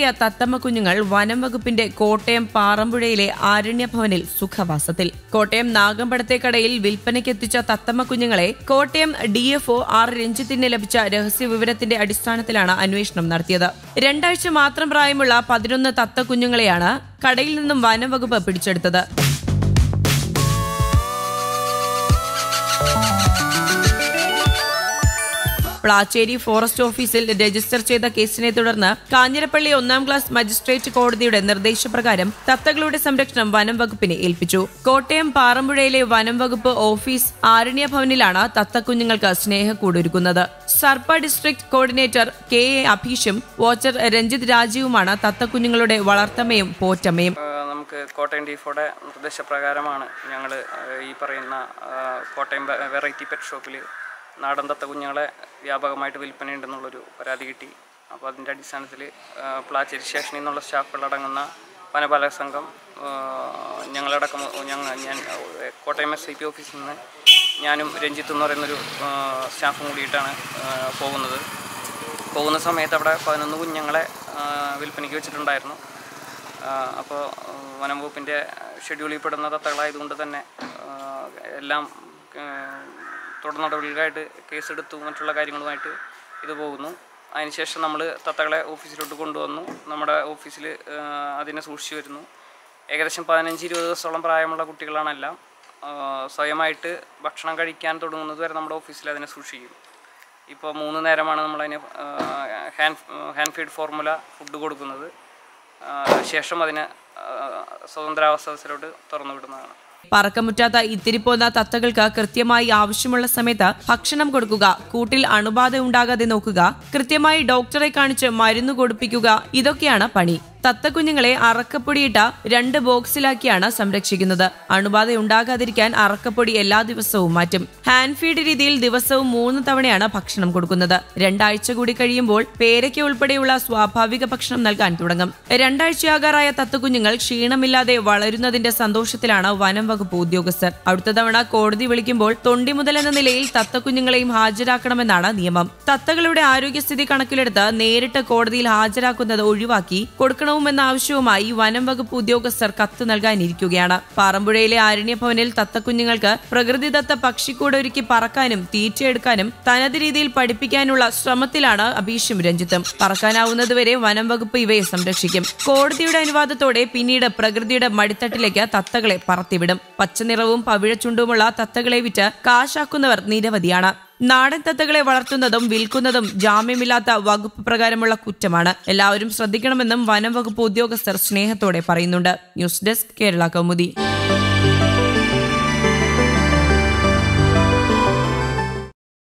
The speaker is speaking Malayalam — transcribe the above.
പ്രായമായ തത്തമ്മ കുഞ്ഞുങ്ങൾ വനം വകുപ്പിന്റെ കോട്ടയം പാറമ്പുഴയിലെ ആരണ്യഭവനിൽ സുഖവാസത്തിൽ. കോട്ടയം നാഗമ്പടത്തെ കടയിൽ വിൽപ്പനയ്ക്കെത്തിച്ച തത്തമ്മ കുഞ്ഞുങ്ങളെ കോട്ടയം DFO R രഞ്ജിത്തിന് ലഭിച്ച രഹസ്യ വിവരത്തിന്റെ അടിസ്ഥാനത്തിലാണ് അന്വേഷണം നടത്തിയത്. 2 ആഴ്ച മാത്രം പ്രായമുള്ള 11 തത്ത കുഞ്ഞുങ്ങളെയാണ് കടയിൽ നിന്നും വനം വകുപ്പ് പിടിച്ചെടുത്തത്. പ്ലാച്ചേരി ഫോറസ്റ്റ് ഓഫീസിൽ രജിസ്റ്റർ ചെയ്ത കേസിനെ തുടർന്ന് കാഞ്ഞിരപ്പള്ളി 1ാം ക്ലാസ് മജിസ്ട്രേറ്റ് കോടതിയുടെ നിർദ്ദേശപ്രകാരം തത്തകളുടെ സംരക്ഷണം വനം വകുപ്പിനെ ഏൽപ്പിച്ചു. കോട്ടയം പാറമ്പുഴയിലെ വനം വകുപ്പ് ഓഫീസ് ആരണ്യഭവനിലാണ് തത്തക്കുഞ്ഞുങ്ങൾക്ക് സ്നേഹക്കൂടൊരുക്കുന്നത്. സർപ്പ ഡിസ്ട്രിക്ട് കോർഡിനേറ്റർ KA അഭീഷും വാച്ചർ രഞ്ജിത് രാജീവുമാണ് തത്തക്കുഞ്ഞുങ്ങളുടെ വളർത്തമ്മയും പോറ്റമ്മയും. നമുക്ക് കോട്ടയം DFOയുടെ നിർദ്ദേശപ്രകാരമാണ് ഞങ്ങൾ ഈ പറയുന്ന കോട്ടയം വെറൈറ്റി പെറ്റ് ഷോപ്പിൽ നാടൻ തത്ത കുഞ്ഞുങ്ങളെ വ്യാപകമായിട്ട് വിൽപ്പനയുണ്ടെന്നുള്ളൊരു പരാതി കിട്ടി. അപ്പോൾ അതിൻ്റെ അടിസ്ഥാനത്തിൽ പ്ലാച്ചേരി സ്റ്റേഷനിൽ നിന്നുള്ള സ്റ്റാഫുകളടങ്ങുന്ന വനപാലക സംഘം ഞങ്ങളടക്കം ഞാൻ കോട്ടയം SIP ഓഫീസിൽ നിന്ന് ഞാനും രഞ്ജിത്ത് എന്ന് പറയുന്നൊരു സ്റ്റാഫും കൂടിയിട്ടാണ് പോകുന്ന സമയത്ത് അവിടെ 11 കുഞ്ഞുങ്ങളെ വിൽപ്പനയ്ക്ക് വെച്ചിട്ടുണ്ടായിരുന്നു. അപ്പോൾ വനം വകുപ്പിൻ്റെ ഷെഡ്യൂളിൽ പെടുന്ന തത്തകളായതുകൊണ്ട് തന്നെ എല്ലാം തുടർ നടപടികൾക്കായിട്ട് കേസെടുത്തു മറ്റുള്ള കാര്യങ്ങളുമായിട്ട് ഇത് പോകുന്നു. അതിനുശേഷം നമ്മൾ തത്തകളെ ഓഫീസിലോട്ട് കൊണ്ടുവന്നു. നമ്മുടെ ഓഫീസിൽ അതിനെ സൂക്ഷിച്ചു വരുന്നു. ഏകദേശം 15-20 ദിവസത്തോളം പ്രായമുള്ള കുട്ടികളാണെല്ലാം. സ്വയമായിട്ട് ഭക്ഷണം കഴിക്കാൻ തുടങ്ങുന്നത് വരെ നമ്മുടെ ഓഫീസിൽ അതിനെ സൂക്ഷിക്കും. ഇപ്പോൾ 3 നേരമാണ് നമ്മളതിന് ഹാൻഡ് ഫീഡ് ഫോർമുല ഫുഡ് കൊടുക്കുന്നത്. ശേഷം അതിനെ സ്വതന്ത്രാവസ്ഥയിലോട്ട് തുറന്നു വിടുന്നതാണ്. പറക്കമുറ്റാത്ത ഇത്തിരിപ്പോന്ന തത്തകൾക്ക് കൃത്യമായി ആവശ്യമുള്ള സമയത്ത് ഭക്ഷണം കൊടുക്കുക, കൂട്ടിൽ അണുബാധ ഉണ്ടാകാതെ നോക്കുക, കൃത്യമായി ഡോക്ടറെ കാണിച്ച് മരുന്ന് കൊടുപ്പിക്കുക, ഇതൊക്കെയാണ് പണി. തത്തക്കുഞ്ഞുങ്ങളെ അറക്കപ്പൊടിയിട്ട 2 ബോക്സിലാക്കിയാണ് സംരക്ഷിക്കുന്നത്. അണുബാധ ഉണ്ടാകാതിരിക്കാൻ അറക്കപ്പൊടി എല്ലാ ദിവസവും മാറ്റും. ഹാൻഡ് ഫീഡ് രീതിയിൽ ദിവസവും 3 തവണയാണ് ഭക്ഷണം കൊടുക്കുന്നത്. 2 ആഴ്ച കൂടി കഴിയുമ്പോൾ പേരയ്ക്ക ഉൾപ്പെടെയുള്ള സ്വാഭാവിക ഭക്ഷണം നൽകാൻ തുടങ്ങും. 2 ആഴ്ചയാകാറായ തത്തക്കുഞ്ഞുങ്ങൾ ക്ഷീണമില്ലാതെ വളരുന്നതിന്റെ സന്തോഷത്തിലാണ് വനം വകുപ്പ് ഉദ്യോഗസ്ഥർ. അടുത്ത തവണ കോടതി വിളിക്കുമ്പോൾ തൊണ്ടി മുതലെന്ന നിലയിൽ തത്തക്കുഞ്ഞുങ്ങളെയും ഹാജരാക്കണമെന്നാണ് നിയമം. തത്തകളുടെ ആരോഗ്യസ്ഥിതി കണക്കിലെടുത്ത് നേരിട്ട് കോടതിയിൽ ഹാജരാക്കുന്നത് ഒഴിവാക്കി കൊടുക്കണം എന്ന ആവശ്യവുമായി വനം വകുപ്പ് ഉദ്യോഗസ്ഥർ കത്ത് നൽകാനിരിക്കുകയാണ്. പാറമ്പുഴയിലെ ആരണ്യഭവനിൽ തത്തക്കുഞ്ഞുങ്ങൾക്ക് പ്രകൃതിദത്ത പക്ഷിക്കൂട് ഒരുക്കി പറക്കാനും തീറ്റയെടുക്കാനും തനത് രീതിയിൽ പഠിപ്പിക്കാനുള്ള ശ്രമത്തിലാണ് അഭീഷും രഞ്ജിത്തും. പറക്കാനാവുന്നതുവരെ വനം വകുപ്പ് ഇവയെ സംരക്ഷിക്കും. കോടതിയുടെ അനുവാദത്തോടെ പിന്നീട് പ്രകൃതിയുടെ മടിത്തട്ടിലേക്ക് തത്തകളെ പറത്തിവിടും. പച്ചനിറവും പവിഴച്ചുണ്ടുമുള്ള തത്തകളെ വിറ്റ് കാശാക്കുന്നവർ നിരവധിയാണ്. നാടൻ തത്തകളെ വളർത്തുന്നതും വിൽക്കുന്നതും ജാമ്യമില്ലാത്ത വകുപ്പ് പ്രകാരമുള്ള കുറ്റമാണ്. എല്ലാവരും ശ്രദ്ധിക്കണമെന്നും വനം വകുപ്പ് ഉദ്യോഗസ്ഥർ സ്നേഹത്തോടെ പറയുന്നുണ്ട്. News desk Kerala Kaumudi.